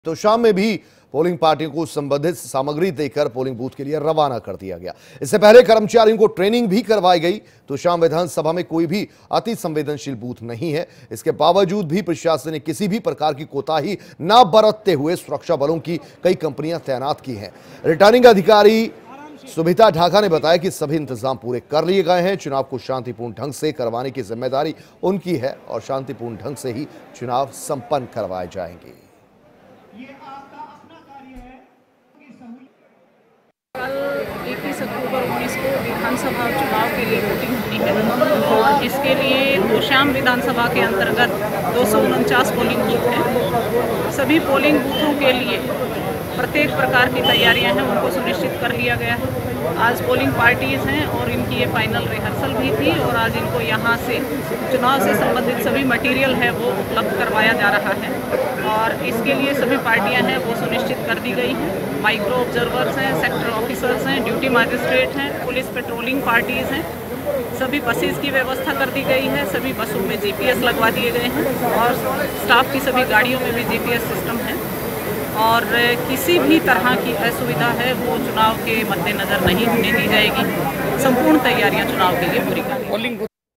तो शाम में भी पोलिंग पार्टियों को संबंधित सामग्री देकर पोलिंग बूथ के लिए रवाना कर दिया गया। इससे पहले कर्मचारियों को ट्रेनिंग भी करवाई गई। तो शाम विधानसभा में कोई भी अति संवेदनशील बूथ नहीं है। इसके बावजूद भी प्रशासन ने किसी भी प्रकार की कोताही न बरतते हुए सुरक्षा बलों की कई कंपनियां तैनात की हैं। रिटर्निंग अधिकारी सुभिता ढाका ने बताया कि सभी इंतजाम पूरे कर लिए गए हैं। चुनाव को शांतिपूर्ण ढंग से करवाने की जिम्मेदारी उनकी है और शांतिपूर्ण ढंग से ही चुनाव संपन्न करवाए जाएंगे। कल 21 अक्टूबर 19 को विधानसभा चुनाव के लिए वोटिंग होनी है और इसके लिए तोशाम विधानसभा के अंतर्गत 249 पोलिंग बूथ हैं। सभी पोलिंग बूथों के लिए प्रत्येक प्रकार की तैयारियां हैं, उनको सुनिश्चित कर लिया गया है। आज पोलिंग पार्टीज़ हैं और इनकी ये फाइनल रिहर्सल भी थी और आज इनको यहाँ से चुनाव से संबंधित सभी मटेरियल है वो उपलब्ध करवाया जा रहा है और इसके लिए सभी पार्टियां हैं वो सुनिश्चित कर दी गई हैं। माइक्रो ऑब्जर्वर्स हैं, सेक्टर ऑफिसर्स हैं, ड्यूटी मजिस्ट्रेट हैं, पुलिस पेट्रोलिंग पार्टीज़ हैं। सभी बसेस की व्यवस्था कर दी गई है, सभी बसों में जीपीएस लगवा दिए गए हैं और स्टाफ की सभी गाड़ियों में भी जीपीएस सिस्टम है और किसी भी तरह की असुविधा है वो चुनाव के मद्देनज़र नहीं होने दी जाएगी। संपूर्ण तैयारियां चुनाव के लिए पूरी कर ली।